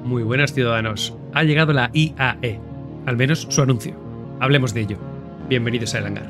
Muy buenas, ciudadanos. Ha llegado la IAE, al menos su anuncio. Hablemos de ello. Bienvenidos a El Hangar.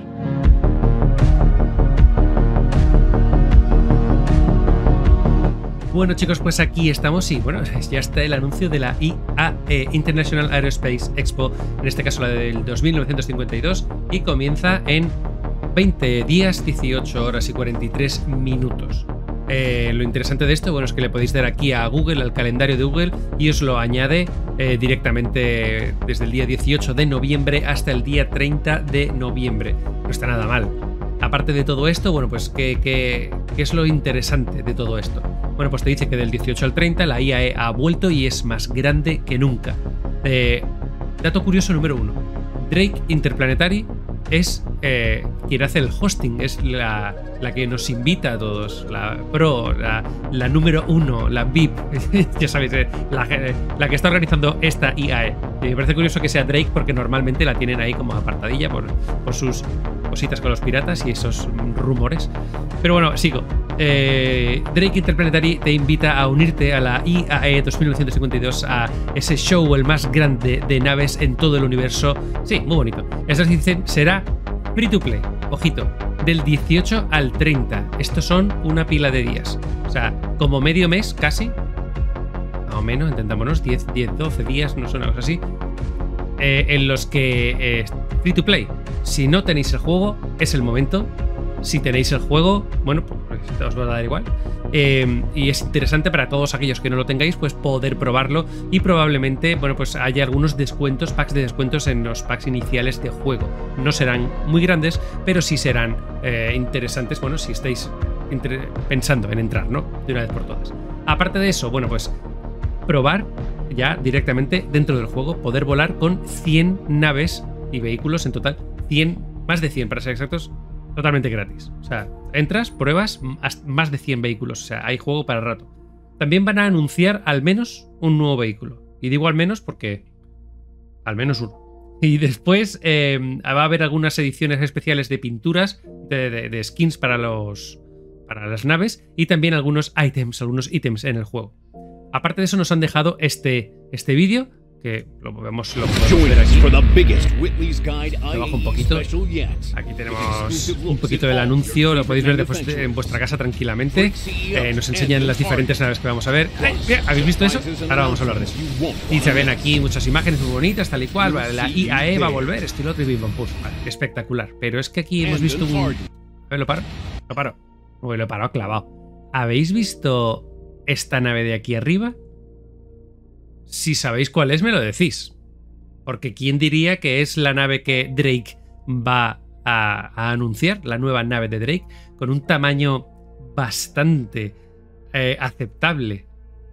Bueno, chicos, pues aquí estamos y bueno, ya está el anuncio de la IAE, International Aerospace Expo, en este caso la del 2952, y comienza en 20 días, 18 horas y 43 minutos. Lo interesante de esto, bueno, es que le podéis dar aquí a Google, al calendario de Google, y os lo añade directamente desde el día 18 de noviembre hasta el día 30 de noviembre. No está nada mal. Aparte de todo esto, bueno, pues ¿qué es lo interesante de todo esto? Bueno, pues te dice que del 18 al 30 la IAE ha vuelto y es más grande que nunca. Dato curioso número 1. Drake Interplanetary es quien hace el hosting, es la que nos invita a todos, la pro, la número 1, la VIP, ya sabéis, la que está organizando esta IAE. Y me parece curioso que sea Drake porque normalmente la tienen ahí como apartadilla por sus cositas con los piratas y esos rumores. Pero bueno, sigo. Drake Interplanetary te invita a unirte a la IAE 2952, a ese show, el más grande de naves en todo el universo. Sí, muy bonito. Estas dicen será free to play. Ojito, del 18 al 30. Estos son una pila de días. O sea, como medio mes casi. Más o menos, entendámonos, 10, 12 días, no son una cosa así. En los que free to play. Si no tenéis el juego, es el momento. Si tenéis el juego, bueno, pues os va a dar igual. Y es interesante para todos aquellos que no lo tengáis, pues poder probarlo. Y probablemente, bueno, pues haya algunos descuentos, packs de descuentos en los packs iniciales de juego. No serán muy grandes, pero sí serán interesantes, bueno, si estáis pensando en entrar, ¿no? De una vez por todas. Aparte de eso, bueno, pues probar ya directamente dentro del juego, poder volar con 100 naves y vehículos en total. 100, más de 100 para ser exactos. Totalmente gratis. O sea, entras, pruebas más de 100 vehículos. O sea, hay juego para rato. También van a anunciar al menos un nuevo vehículo. Y digo al menos porque al menos uno. Y después va a haber algunas ediciones especiales de pinturas, de skins para las naves, y también algunos ítems en el juego. Aparte de eso, nos han dejado este vídeo, que lo podemos ver aquí. Debajo un poquito. Aquí tenemos un poquito del anuncio. Lo podéis ver después en vuestra casa tranquilamente. Nos enseñan las diferentes naves que vamos a ver. ¿Habéis visto eso? Ahora vamos a hablar de eso. Y se ven aquí muchas imágenes muy bonitas, tal y cual. Vale, la IAE va a volver, estilo Trivium Bambus. Vale, espectacular. Pero es que aquí hemos visto un... A ver, ¿lo paro? Lo paro. Uy, lo he parado clavado. ¿Habéis visto esta nave de aquí arriba? Si sabéis cuál es, me lo decís. Porque ¿quién diría que es la nave que Drake va a anunciar? La nueva nave de Drake, con un tamaño bastante aceptable.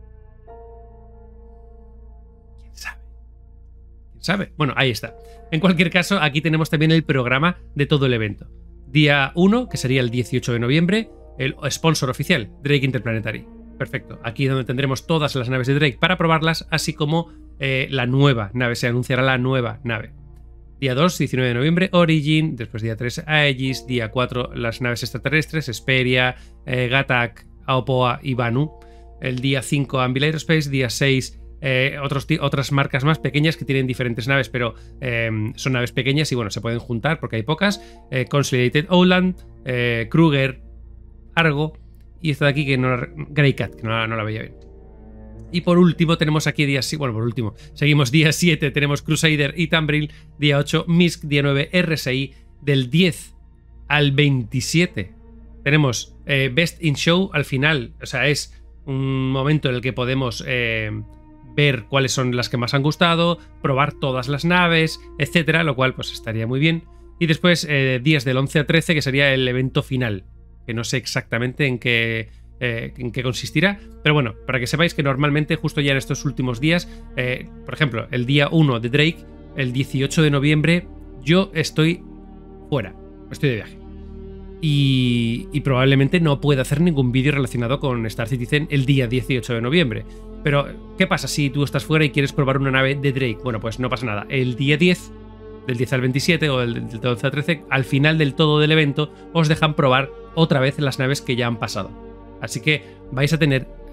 ¿Quién sabe? ¿Quién sabe? Bueno, ahí está. En cualquier caso, aquí tenemos también el programa de todo el evento. Día 1, que sería el 18 de noviembre, el sponsor oficial, Drake Interplanetary. Perfecto, aquí es donde tendremos todas las naves de Drake para probarlas, así como la nueva nave, se anunciará la nueva nave. Día 2, 19 de noviembre, Origin, después día 3, Aegis, día 4, las naves extraterrestres, Hesperia, Gatak, Aopoa y Vanu. El día 5, Anvil Aerospace, día 6, otras marcas más pequeñas que tienen diferentes naves, pero son naves pequeñas y bueno, se pueden juntar porque hay pocas. Consolidated Owland, Kruger, Argo. Y esta de aquí, que no, Greycat, que no la veía bien. Y por último tenemos aquí día... Bueno, por último, seguimos día 7, tenemos Crusader y Tambril. Día 8, Misk. Día 9, RSI. Del 10 al 27 tenemos Best in Show al final. O sea, es un momento en el que podemos ver cuáles son las que más han gustado, probar todas las naves, etcétera, lo cual pues estaría muy bien. Y después días del 11 al 13, que sería el evento final, que no sé exactamente en qué consistirá, pero bueno, para que sepáis que normalmente justo ya en estos últimos días, por ejemplo, el día 1 de Drake, el 18 de noviembre, yo estoy fuera, estoy de viaje. Y probablemente no pueda hacer ningún vídeo relacionado con Star Citizen el día 18 de noviembre. Pero, ¿qué pasa si tú estás fuera y quieres probar una nave de Drake? Bueno, pues no pasa nada. El día 10, del 10 al 27 o del 12 al 13, al final del todo del evento, os dejan probar otra vez las naves que ya han pasado. Así que vais a tener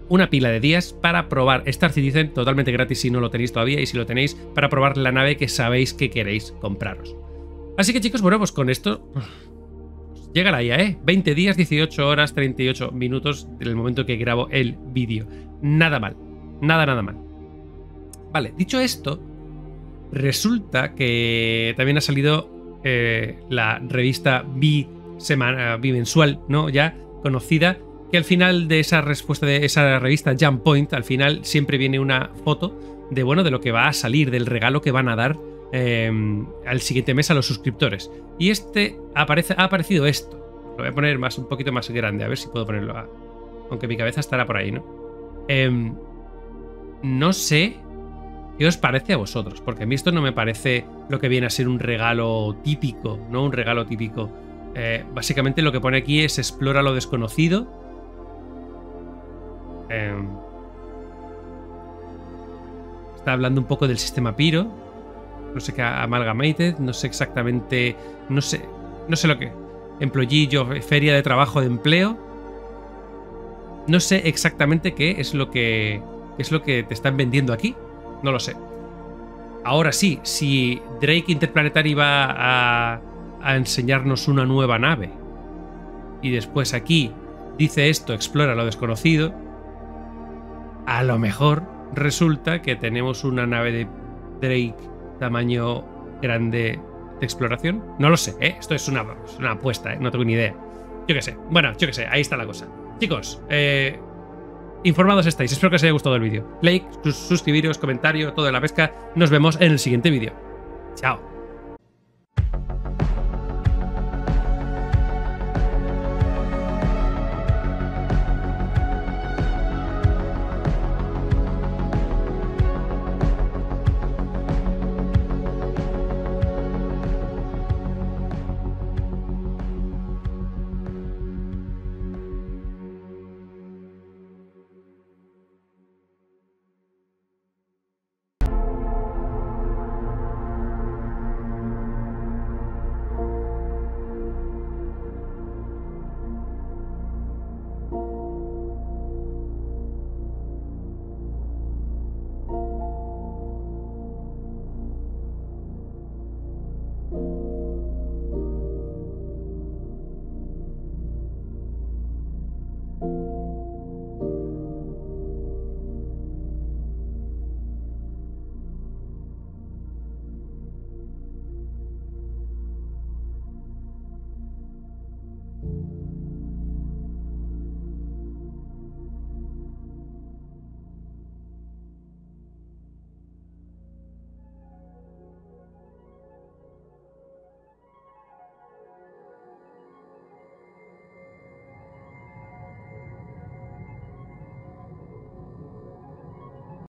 una pila de días para probar Star Citizen totalmente gratis si no lo tenéis todavía, y si lo tenéis, para probar la nave que sabéis que queréis compraros. Así que chicos, bueno, pues con esto llegará ya, 20 días, 18 horas, 38 minutos del momento que grabo el vídeo. Nada mal, nada mal. Vale, dicho esto, resulta que también ha salido la revista bimensual, ¿no? Ya conocida, que al final de esa respuesta de esa revista Jump Point, al final siempre viene una foto de, bueno, de lo que va a salir, del regalo que van a dar al siguiente mes a los suscriptores. Y ha aparecido esto. Lo voy a poner un poquito más grande, a ver si puedo ponerlo. Aunque mi cabeza estará por ahí, ¿no? No sé qué os parece a vosotros, porque a mí esto no me parece lo que viene a ser un regalo típico, ¿no? Un regalo típico. Básicamente lo que pone aquí es explora lo desconocido. Está hablando un poco del sistema Piro. No sé qué, Amalgamated, no sé exactamente. No sé lo que. Employee Job, feria de trabajo de empleo. No sé exactamente qué es lo que te están vendiendo aquí. No lo sé. Ahora sí, si Drake Interplanetary va a enseñarnos una nueva nave y después aquí dice esto, explora lo desconocido, a lo mejor resulta que tenemos una nave de Drake tamaño grande de exploración. No lo sé, Esto es una apuesta, No tengo ni idea. Yo qué sé. Bueno, yo qué sé. Ahí está la cosa. Chicos, informados estáis. Espero que os haya gustado el vídeo. Like, suscribiros, comentario, todo de la pesca. Nos vemos en el siguiente vídeo. Chao.